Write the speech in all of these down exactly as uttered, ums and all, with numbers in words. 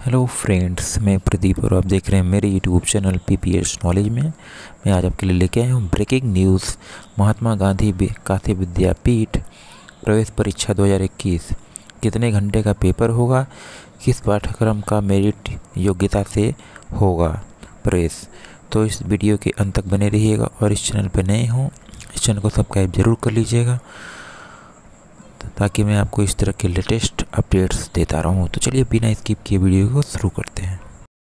Hello friends, मैं प्रदीप और आप देख रहे हैं मेरे यूट्यूब चैनल पीपीएस नॉलेज में। मैं आज आपके लिए लेके आया हूँ ब्रेकिंग न्यूज़। महात्मा गांधी काशी विद्यापीठ प्रवेश परीक्षा दो हज़ार इक्कीस कितने घंटे का पेपर होगा, किस पाठ्यक्रम का मेरिट योग्यता से होगा प्रवेश। तो इस वीडियो के अंत तक बने रहिएगा और इस चैनल पर नए हों इस चैनल को सब्सक्राइब जरूर कर लीजिएगा ताकि मैं आपको इस तरह के लेटेस्ट अपडेट्स देता रहूं। तो चलिए बिना स्किप किए वीडियो को शुरू करते हैं।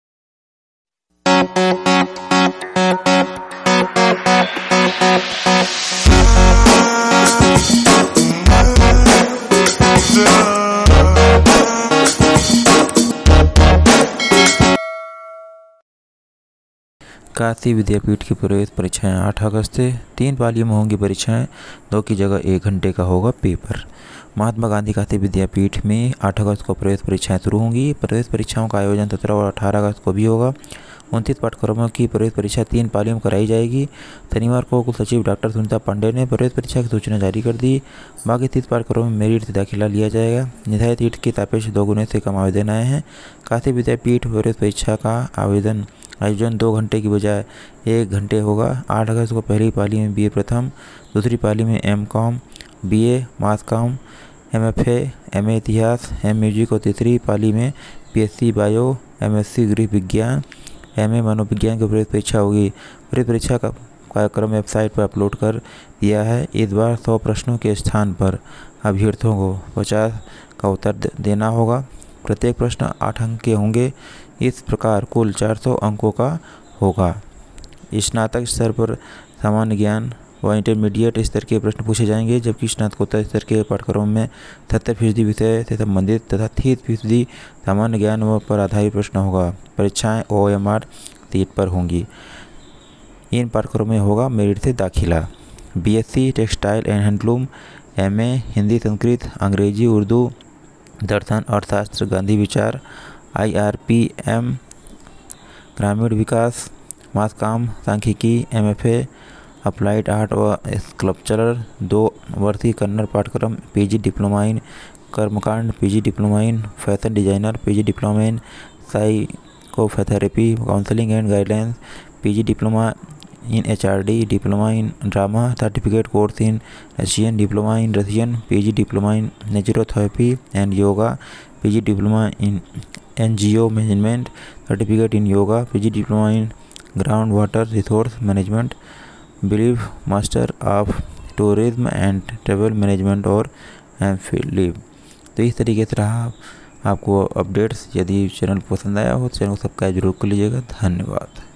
काशी विद्यापीठ की प्रवेश परीक्षाएं आठ अगस्त से तीन पालियों में होंगी परीक्षाएं, दो की जगह एक घंटे का होगा पेपर। महात्मा गांधी काशी विद्यापीठ में आठ अगस्त को प्रवेश परीक्षाएं शुरू होंगी। प्रवेश परीक्षाओं का आयोजन सत्रह और अठारह अगस्त को भी होगा। उनतीस पाठ्यक्रमों की प्रवेश परीक्षा तीन पालियों में कराई जाएगी। शनिवार को कुल सचिव डॉक्टर सुनीता पांडे ने प्रवेश परीक्षा की सूचना जारी कर दी। बाकी तीस पाठ्यक्रमों में मेरिट से दाखिला लिया जाएगा। निर्धारित सीट के सापेक्ष दो गुने से कम आवेदन आए हैं। काशी विद्यापीठ प्रवेश परीक्षा का आवेदन आयोजन दो घंटे की बजाय एक घंटे होगा। आठ अगस्त को पहली पाली में बीए प्रथम, दूसरी पाली में M com, BA mass com, M F A, M A इतिहास, एम म्यूजिक और तीसरी पाली में बीएससी बायो, एमएससी गृह विज्ञान, एम ए मनोविज्ञान की प्रवेश परीक्षा होगी। प्रवेश परीक्षा का कार्यक्रम वेबसाइट पर अपलोड कर दिया है। इस बार सौ प्रश्नों के स्थान पर अभ्यर्थियों को पचास का उत्तर देना होगा। प्रत्येक प्रश्न आठ अंक के होंगे। इस प्रकार कुल चार सौ अंकों का होगा। स्नातक स्तर पर सामान्य ज्ञान व इंटरमीडिएट स्तर के प्रश्न पूछे जाएंगे, जबकि स्नातकोत्तर स्तर के पाठ्यक्रम में सत्तर फीसदी विषय से संबंधित तथा तीस फीसदी सामान्य ज्ञान व पर आधारित प्रश्न होगा। परीक्षाएं ओ एम आर सीट पर होंगी। इन पाठ्यक्रमों में होगा मेरिट से दाखिला। BSc textile and handloom, MA Hindi Sanskrit Angrezi Urdu दर्शन अर्थशास्त्र गांधी विचार, आईआरपीएम ग्रामीण विकास, मास कॉम सांख्यिकी, एमएफए अप्लाइड आर्ट व स्कल्पचरल दो वर्षीय कन्नड़ पाठ्यक्रम, पीजी डिप्लोमा इन कर्मकांड, PG diploma in fashion designer, PG diploma in psychotherapy counselling and guidelines, PG diploma in HRD, diploma in drama, certificate course in Russian, diploma in Russian, PG diploma in naturopathy and yoga, PG diploma in NGO management, certificate in yoga, PG diploma in ground water resource management, बिलीव master of tourism and travel management और MPhil. तो इस तरीके से रहा आपको updates. यदि channel पसंद आया हो तो चैनल को सब्सक्राइब जरूर कर लीजिएगा। धन्यवाद।